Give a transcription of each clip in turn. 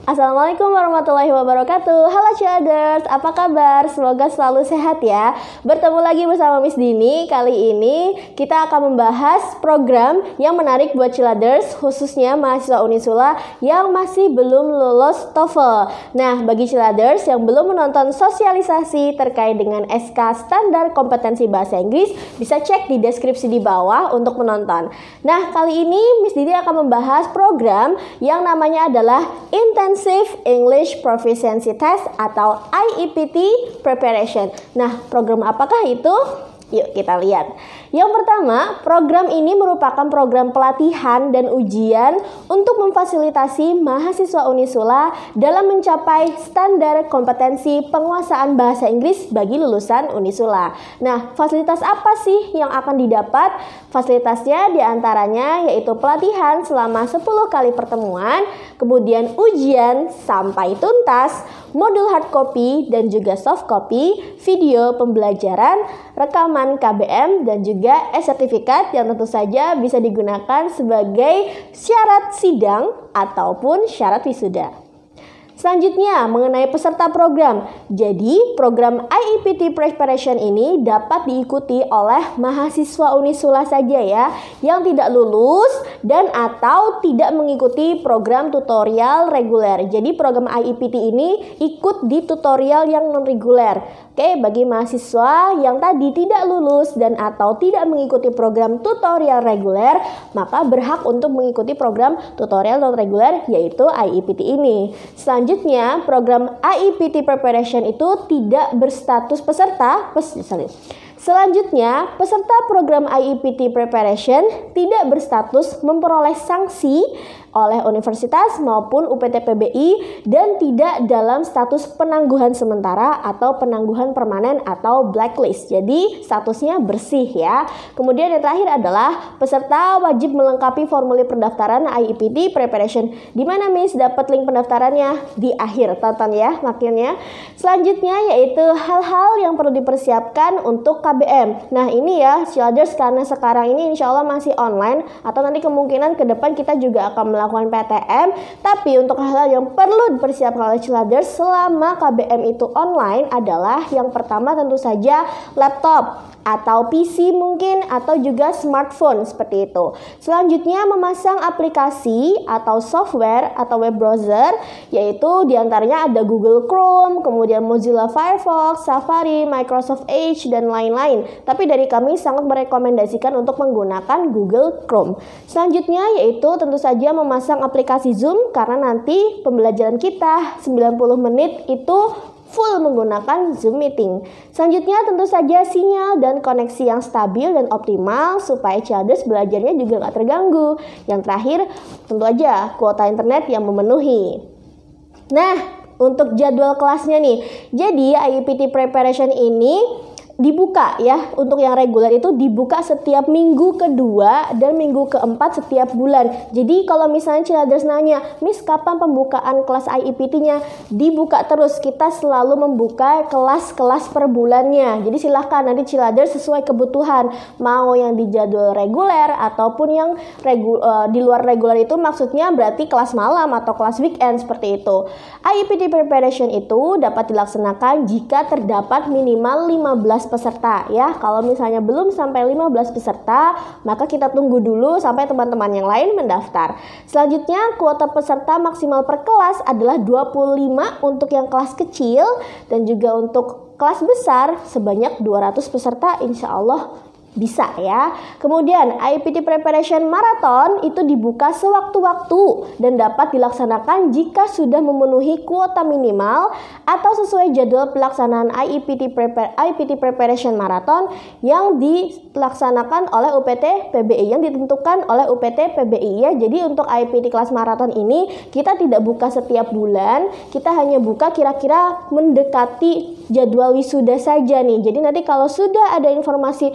Assalamualaikum warahmatullahi wabarakatuh. Halo Childers, apa kabar? Semoga selalu sehat ya. Bertemu lagi bersama Miss Dini. Kali ini kita akan membahas program yang menarik buat Childers, khususnya mahasiswa Unisula yang masih belum lulus TOEFL. Nah, bagi Childers yang belum menonton sosialisasi terkait dengan SK Standar Kompetensi Bahasa Inggris, bisa cek di deskripsi di bawah untuk menonton. Nah, kali ini Miss Dini akan membahas program yang namanya adalah Intensive English Proficiency Test atau IEPT Preparation. Nah, program apakah itu? Yuk kita lihat. Yang pertama, program ini merupakan program pelatihan dan ujian untuk memfasilitasi mahasiswa Unisula dalam mencapai standar kompetensi penguasaan bahasa Inggris bagi lulusan Unisula. Nah, fasilitas apa sih yang akan didapat? Fasilitasnya diantaranya yaitu pelatihan selama 10 kali pertemuan, kemudian ujian sampai tuntas, modul hard copy dan juga soft copy, video pembelajaran, rekaman KBM, dan juga e-sertifikat yang tentu saja bisa digunakan sebagai syarat sidang ataupun syarat wisuda. Selanjutnya, mengenai peserta program. Jadi, program IEPT Preparation ini dapat diikuti oleh mahasiswa Unisula saja ya, yang tidak lulus dan atau tidak mengikuti program tutorial reguler. Jadi, program IEPT ini ikut di tutorial yang non-reguler. Oke, bagi mahasiswa yang tadi tidak lulus dan atau tidak mengikuti program tutorial reguler, maka berhak untuk mengikuti program tutorial non-reguler yaitu IEPT ini. Selanjutnya, program IEPT Preparation itu tidak berstatus peserta. Selanjutnya, peserta program IEPT Preparation tidak berstatus memperoleh sanksi oleh universitas maupun UPT PBI dan tidak dalam status penangguhan sementara atau penangguhan permanen atau blacklist. Jadi statusnya bersih ya. Kemudian yang terakhir adalah peserta wajib melengkapi formulir pendaftaran IEPT Preparation. Di mana Miss dapat link pendaftarannya? Di akhir, tonton ya makanya. Selanjutnya yaitu hal-hal yang perlu dipersiapkan untuk KBM. Nah ini ya Childers, karena sekarang ini insya Allah masih online atau nanti kemungkinan ke depan kita juga akan melakukan PTM, tapi untuk hal-hal yang perlu dipersiapkan oleh Childers selama KBM itu online adalah yang pertama tentu saja laptop atau PC mungkin atau juga smartphone seperti itu. Selanjutnya memasang aplikasi atau software atau web browser, yaitu diantaranya ada Google Chrome, kemudian Mozilla Firefox, Safari, Microsoft Edge dan lain-lain. Tapi dari kami sangat merekomendasikan untuk menggunakan Google Chrome. Selanjutnya yaitu tentu saja memasang aplikasi Zoom karena nanti pembelajaran kita 90 menit itu full menggunakan Zoom meeting. Selanjutnya tentu saja sinyal dan koneksi yang stabil dan optimal supaya Childers belajarnya juga gak terganggu. Yang terakhir tentu aja kuota internet yang memenuhi. Nah, untuk jadwal kelasnya nih. Jadi IEPT Preparation ini dibuka ya, untuk yang reguler itu dibuka setiap minggu kedua dan minggu keempat setiap bulan. Jadi kalau misalnya Childers nanya, Miss kapan pembukaan kelas IEPT-nya? Dibuka terus, kita selalu membuka kelas-kelas per bulannya. Jadi silahkan nanti Childers sesuai kebutuhan, mau yang di jadwal reguler ataupun yang di luar reguler itu maksudnya berarti kelas malam atau kelas weekend seperti itu. IEPT Preparation itu dapat dilaksanakan jika terdapat minimal 15 peserta ya. Kalau misalnya belum sampai 15 peserta, maka kita tunggu dulu sampai teman-teman yang lain mendaftar. Selanjutnya, kuota peserta maksimal per kelas adalah 25 untuk yang kelas kecil dan juga untuk kelas besar sebanyak 200 peserta, insya Allah bisa ya. Kemudian IEPT Preparation Marathon itu dibuka sewaktu-waktu dan dapat dilaksanakan jika sudah memenuhi kuota minimal atau sesuai jadwal pelaksanaan IEPT Preparation Marathon yang dilaksanakan oleh UPT PBI, yang ditentukan oleh UPT PBI ya. Jadi untuk IEPT kelas marathon ini kita tidak buka setiap bulan, kita hanya buka kira-kira mendekati jadwal wisuda saja nih. Jadi nanti kalau sudah ada informasi, oh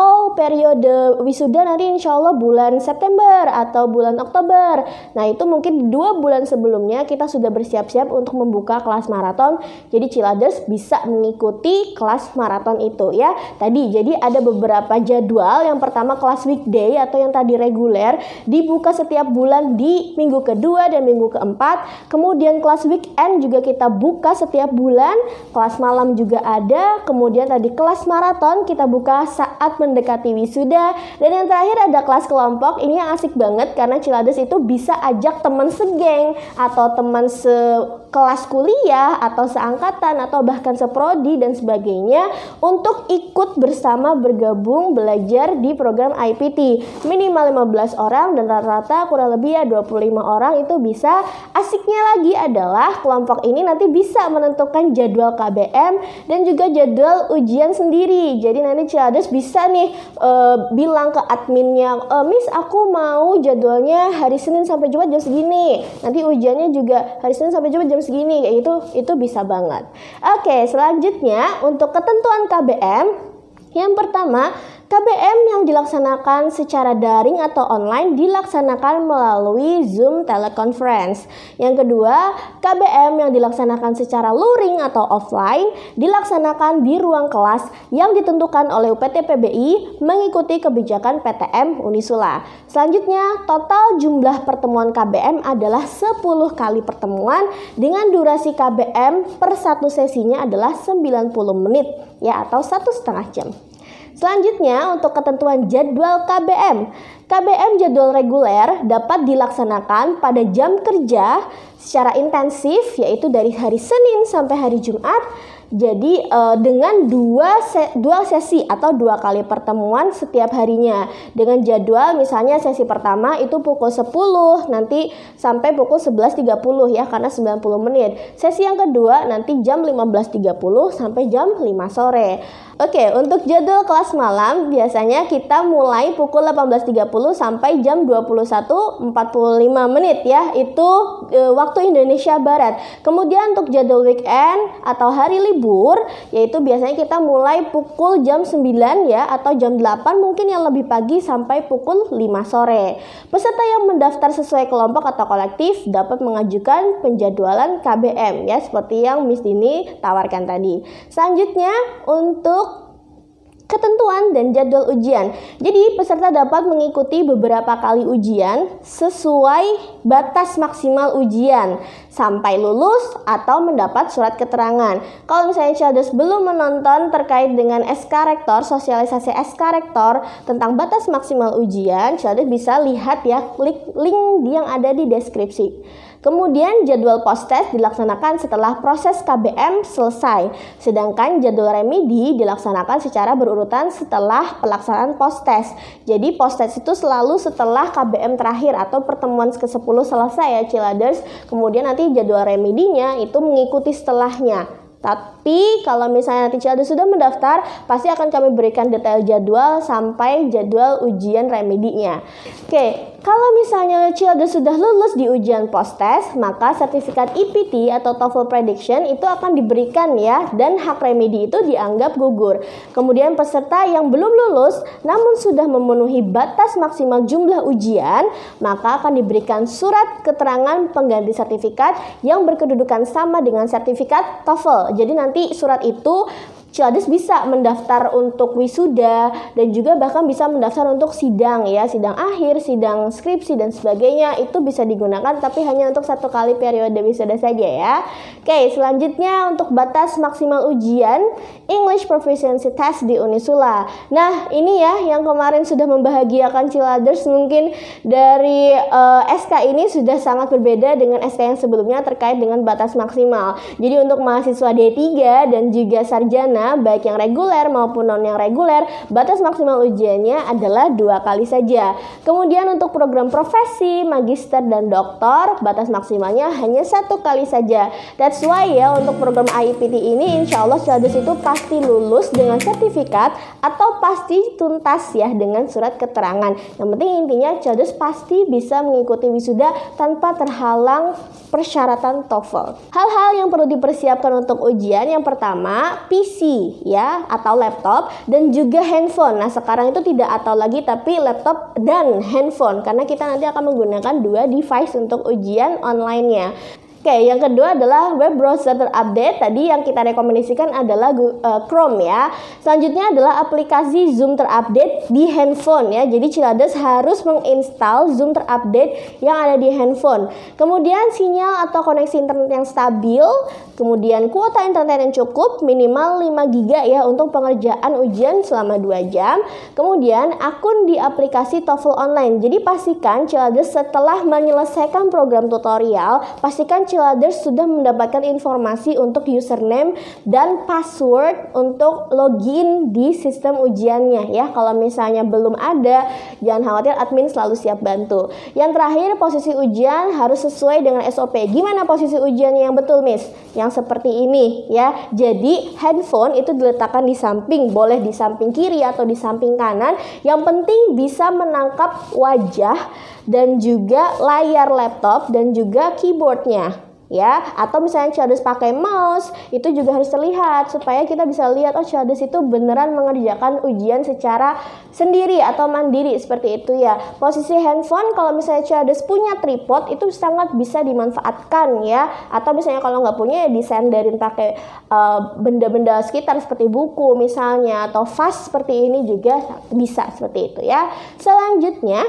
atau periode wisuda nanti insya Allah bulan September atau bulan Oktober. Nah itu mungkin 2 bulan sebelumnya kita sudah bersiap-siap untuk membuka kelas maraton. Jadi Ciladers bisa mengikuti kelas maraton itu ya. Tadi jadi ada beberapa jadwal. Yang pertama kelas weekday atau yang tadi reguler dibuka setiap bulan di minggu kedua dan minggu keempat. Kemudian kelas weekend juga kita buka setiap bulan. Kelas malam juga ada. Kemudian tadi kelas maraton kita buka saat mendekati wisuda. Dan yang terakhir ada kelas kelompok. Ini yang asik banget karena Ciladers itu bisa ajak teman segeng atau teman sekelas kuliah atau seangkatan atau bahkan seprodi dan sebagainya untuk ikut bersama bergabung belajar di program IPT. Minimal 15 orang dan rata-rata kurang lebih ya 25 orang itu bisa. Asiknya lagi adalah kelompok ini nanti bisa menentukan jadwal KBM dan juga jadwal ujian sendiri. Jadi nanti Ciladers bisa nih bilang ke adminnya, Miss aku mau jadwalnya hari Senin sampai Jumat jam segini. Nanti ujiannya juga hari Senin sampai Jumat jam segini. Kayak gitu, itu bisa banget. Oke, selanjutnya untuk ketentuan KBM. Yang pertama, KBM yang dilaksanakan secara daring atau online dilaksanakan melalui Zoom teleconference. Yang kedua, KBM yang dilaksanakan secara luring atau offline dilaksanakan di ruang kelas yang ditentukan oleh UPT PBI mengikuti kebijakan PTM Unisula. Selanjutnya, total jumlah pertemuan KBM adalah 10 kali pertemuan dengan durasi KBM per satu sesinya adalah 90 menit ya atau 1,5 jam. Selanjutnya untuk ketentuan jadwal KBM. KBM jadwal reguler dapat dilaksanakan pada jam kerja secara intensif yaitu dari hari Senin sampai hari Jumat. Jadi dengan dua sesi atau 2 kali pertemuan setiap harinya. Dengan jadwal misalnya sesi pertama itu pukul 10 nanti sampai pukul 11.30 ya karena 90 menit. Sesi yang kedua nanti jam 15.30 sampai jam 5 sore. Oke, untuk jadwal kelas malam biasanya kita mulai pukul 18.30 sampai jam 21.45 menit ya. Itu waktu Indonesia Barat. Kemudian untuk jadwal weekend atau hari libur yaitu biasanya kita mulai pukul jam 9 ya atau jam 8 mungkin yang lebih pagi sampai pukul 5 sore. Peserta yang mendaftar sesuai kelompok atau kolektif dapat mengajukan penjadwalan KBM ya seperti yang Miss Dini tawarkan tadi. Selanjutnya untuk ketentuan dan jadwal ujian. Jadi peserta dapat mengikuti beberapa kali ujian sesuai batas maksimal ujian sampai lulus atau mendapat surat keterangan. Kalau misalnya Ciladers belum menonton terkait dengan SK Rektor, sosialisasi SK Rektor tentang batas maksimal ujian, Ciladers bisa lihat ya link yang ada di deskripsi. Kemudian jadwal post-test dilaksanakan setelah proses KBM selesai, sedangkan jadwal remedi dilaksanakan secara berurutan setelah pelaksanaan post-test. Jadi post-test itu selalu setelah KBM terakhir atau pertemuan ke-10 selesai ya Ciladers. Kemudian nanti jadwal remedinya itu mengikuti setelahnya. Tapi kalau misalnya nanti Ciladers sudah mendaftar, pasti akan kami berikan detail jadwal sampai jadwal ujian remedinya. Oke, kalau misalnya Ciladers sudah lulus di ujian post-test, maka sertifikat IPT atau TOEFL Prediction itu akan diberikan ya, dan hak remedi itu dianggap gugur. Kemudian peserta yang belum lulus namun sudah memenuhi batas maksimal jumlah ujian, maka akan diberikan surat keterangan pengganti sertifikat yang berkedudukan sama dengan sertifikat TOEFL. Jadi nanti surat itu Ciladers bisa mendaftar untuk wisuda dan juga bahkan bisa mendaftar untuk sidang ya, sidang akhir, sidang skripsi dan sebagainya. Itu bisa digunakan tapi hanya untuk 1 kali periode wisuda saja ya. Oke, selanjutnya untuk batas maksimal ujian English Proficiency Test di Unisula. Nah, ini ya yang kemarin sudah membahagiakan Ciladers. Mungkin dari SK ini sudah sangat berbeda dengan SK yang sebelumnya terkait dengan batas maksimal. Jadi untuk mahasiswa D3 dan juga sarjana baik yang reguler maupun non yang reguler, batas maksimal ujiannya adalah 2 kali saja. Kemudian untuk program profesi, magister dan doktor, batas maksimalnya hanya 1 kali saja. That's why ya untuk program IPT ini insya Allah Ciladers itu pasti lulus dengan sertifikat atau pasti tuntas ya dengan surat keterangan. Yang penting intinya Ciladers pasti bisa mengikuti wisuda tanpa terhalang persyaratan TOEFL. Hal-hal yang perlu dipersiapkan untuk ujian, yang pertama PC ya atau laptop dan juga handphone. Nah, sekarang itu tidak atau lagi tapi laptop dan handphone karena kita nanti akan menggunakan dua device untuk ujian online-nya. Oke, yang kedua adalah web browser terupdate. Tadi yang kita rekomendasikan adalah Chrome ya. Selanjutnya adalah aplikasi Zoom terupdate di handphone ya. Jadi Ciladers harus menginstal Zoom terupdate yang ada di handphone. Kemudian sinyal atau koneksi internet yang stabil. Kemudian kuota internet yang cukup minimal 5 GB ya untuk pengerjaan ujian selama 2 jam. Kemudian akun di aplikasi TOEFL online. Jadi pastikan Ciladers setelah menyelesaikan program tutorial, pastikan Ciladers sudah mendapatkan informasi untuk username dan password untuk login di sistem ujiannya ya. Kalau misalnya belum ada, jangan khawatir, admin selalu siap bantu. Yang terakhir, posisi ujian harus sesuai dengan SOP. Gimana posisi ujiannya yang betul, Miss? Yang seperti ini ya. Jadi handphone itu diletakkan di samping, boleh di samping kiri atau di samping kanan. Yang penting bisa menangkap wajah dan juga layar laptop dan juga keyboardnya ya. Atau misalnya Ciladers pakai mouse, itu juga harus terlihat supaya kita bisa lihat oh Ciladers itu beneran mengerjakan ujian secara sendiri atau mandiri seperti itu ya. Posisi handphone kalau misalnya Ciladers punya tripod itu sangat bisa dimanfaatkan ya. Atau misalnya kalau nggak punya ya disenderin pakai benda-benda sekitar seperti buku misalnya atau vas seperti ini juga bisa seperti itu ya. Selanjutnya,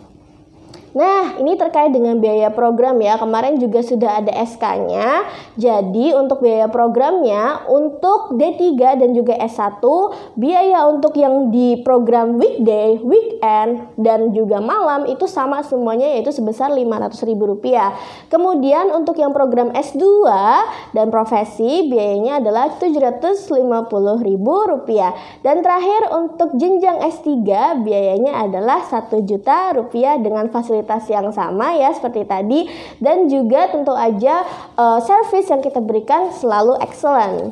nah, ini terkait dengan biaya program ya. Kemarin juga sudah ada SK-nya. Jadi, untuk biaya programnya, untuk D3 dan juga S1, biaya untuk yang di program weekday, weekend, dan juga malam itu sama semuanya yaitu sebesar Rp500.000. Kemudian, untuk yang program S2 dan profesi, biayanya adalah Rp750.000. Dan terakhir, untuk jenjang S3, biayanya adalah Rp1 juta dengan fasilitas yang sama ya seperti tadi, dan juga tentu aja service yang kita berikan selalu excellent.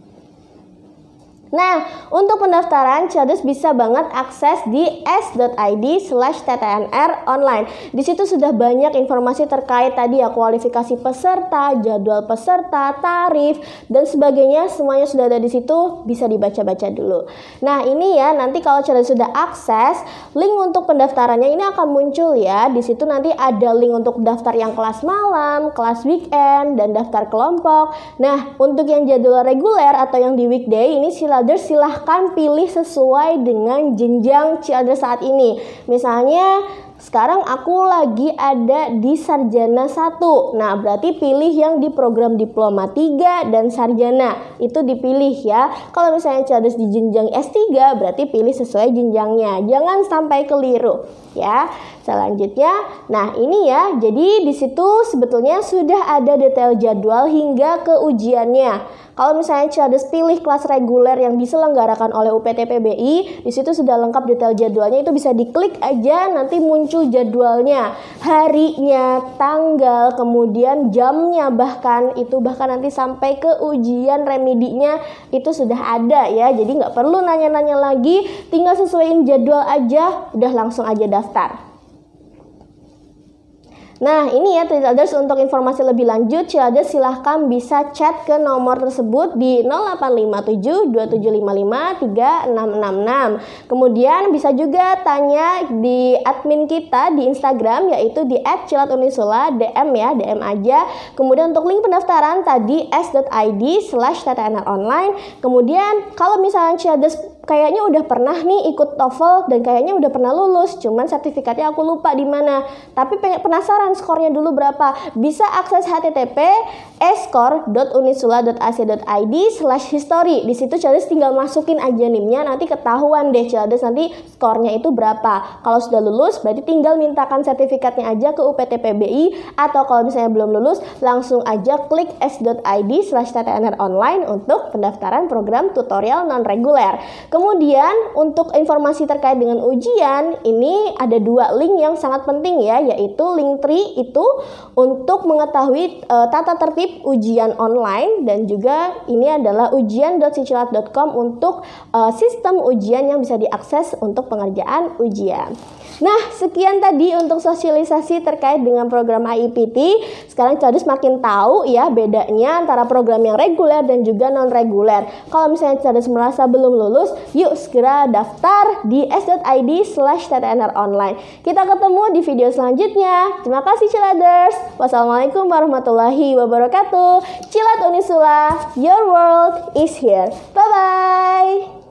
Nah, untuk pendaftaran Ciladers bisa banget akses di s.id/ttnr online. Di situ sudah banyak informasi terkait tadi ya, kualifikasi peserta, jadwal peserta, tarif dan sebagainya, semuanya sudah ada di situ, bisa dibaca-baca dulu. Nah, ini ya, nanti kalau Ciladers sudah akses, link untuk pendaftarannya ini akan muncul ya. Di situ nanti ada link untuk daftar yang kelas malam, kelas weekend, dan daftar kelompok. Nah, untuk yang jadwal reguler atau yang di weekday ini silahkan pilih sesuai dengan jenjang Ciladers saat ini. Misalnya sekarang aku lagi ada di Sarjana 1. Nah, berarti pilih yang di program Diploma 3 dan Sarjana. Itu dipilih ya. Kalau misalnya Ciladers di jenjang S3, berarti pilih sesuai jenjangnya. Jangan sampai keliru ya. Selanjutnya, nah ini ya. Jadi di situ sebetulnya sudah ada detail jadwal hingga ke ujiannya. Kalau misalnya Ciladers pilih kelas reguler yang diselenggarakan oleh UPT PBI, di situ sudah lengkap detail jadwalnya, itu bisa diklik aja, nanti muncul jadwalnya, harinya, tanggal, kemudian jamnya, bahkan nanti sampai ke ujian remedinya itu sudah ada ya. Jadi nggak perlu nanya-nanya lagi, tinggal sesuaiin jadwal aja, udah langsung aja daftar. Nah, ini ya Ciladers, untuk informasi lebih lanjut Ciladers silahkan bisa chat ke nomor tersebut di 0857 2755 3666. Kemudian bisa juga tanya di admin kita di Instagram yaitu di @ciladunisula, DM ya, DM aja. Kemudian untuk link pendaftaran tadi s.id/ttnr online. Kemudian kalau misalnya Ciladers kayaknya udah pernah nih ikut TOEFL dan kayaknya udah pernah lulus, cuman sertifikatnya aku lupa di mana. Tapi penasaran skornya dulu berapa? Bisa akses http escor.unisula.ac.id/history. Di situ Ciladers tinggal masukin aja NIM-nya, nanti ketahuan deh Ciladers nanti skornya itu berapa. Kalau sudah lulus berarti tinggal mintakan sertifikatnya aja ke UPT PBI, atau kalau misalnya belum lulus langsung aja klik s.id/ttnr online untuk pendaftaran program tutorial non-reguler. Kemudian untuk informasi terkait dengan ujian, ini ada 2 link yang sangat penting ya, yaitu Linktree itu untuk mengetahui tata tertib ujian online, dan juga ini adalah ujian.sicilat.com untuk sistem ujian yang bisa diakses untuk pengerjaan ujian. Nah, sekian tadi untuk sosialisasi terkait dengan program IPT. Sekarang Cadus makin tahu ya bedanya antara program yang reguler dan juga non-reguler. Kalau misalnya Cadus merasa belum lulus, yuk segera daftar di s.id/ttnronline. Kita ketemu di video selanjutnya. Terima kasih Ciladers. Wassalamualaikum warahmatullahi wabarakatuh. Cilat Unisula, your world is here. Bye-bye.